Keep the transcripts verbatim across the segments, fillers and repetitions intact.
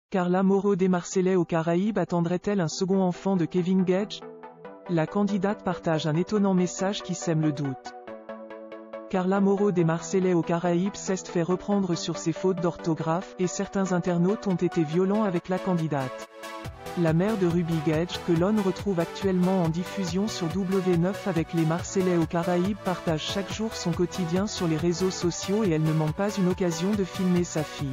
Carla Moreau des Marseillais aux Caraïbes attendrait-elle un second enfant de Kevin Gage? La candidate partage un étonnant message qui sème le doute. Carla Moreau des Marseillais aux Caraïbes s'est fait reprendre sur ses fautes d'orthographe, et certains internautes ont été violents avec la candidate. La mère de Ruby Gage, que l'on retrouve actuellement en diffusion sur W neuf avec les Marseillais aux Caraïbes, partage chaque jour son quotidien sur les réseaux sociaux et elle ne manque pas une occasion de filmer sa fille.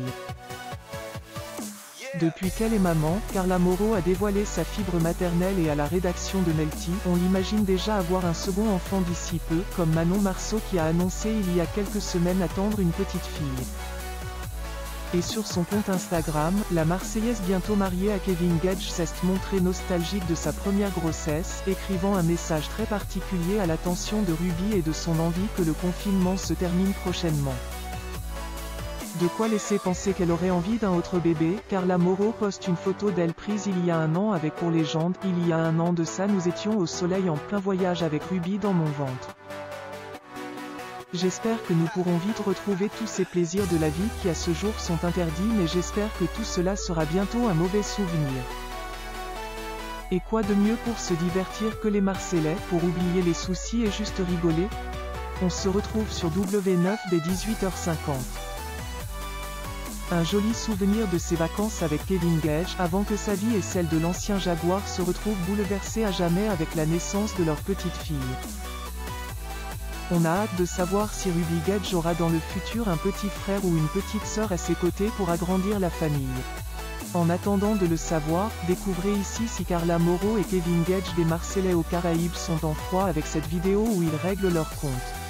Depuis qu'elle est maman, Carla Moreau a dévoilé sa fibre maternelle et à la rédaction de Melty, on l'imagine déjà avoir un second enfant d'ici peu, comme Manon Marceau qui a annoncé il y a quelques semaines attendre une petite fille. Et sur son compte Instagram, la Marseillaise bientôt mariée à Kevin Gage s'est montrée nostalgique de sa première grossesse, écrivant un message très particulier à l'attention de Ruby et de son envie que le confinement se termine prochainement. De quoi laisser penser qu'elle aurait envie d'un autre bébé. Carla Moreau poste une photo d'elle prise il y a un an avec pour légende, il y a un an de ça nous étions au soleil en plein voyage avec Ruby dans mon ventre. J'espère que nous pourrons vite retrouver tous ces plaisirs de la vie qui à ce jour sont interdits, mais j'espère que tout cela sera bientôt un mauvais souvenir. Et quoi de mieux pour se divertir que les Marseillais, pour oublier les soucis et juste rigoler? On se retrouve sur W neuf dès dix-huit heures cinquante. Un joli souvenir de ses vacances avec Kevin Gage, avant que sa vie et celle de l'ancien Jaguar se retrouvent bouleversées à jamais avec la naissance de leur petite fille. On a hâte de savoir si Ruby Gage aura dans le futur un petit frère ou une petite sœur à ses côtés pour agrandir la famille. En attendant de le savoir, découvrez ici si Carla Moreau et Kevin Gage des Marseillais aux Caraïbes sont en froid avec cette vidéo où ils règlent leur compte.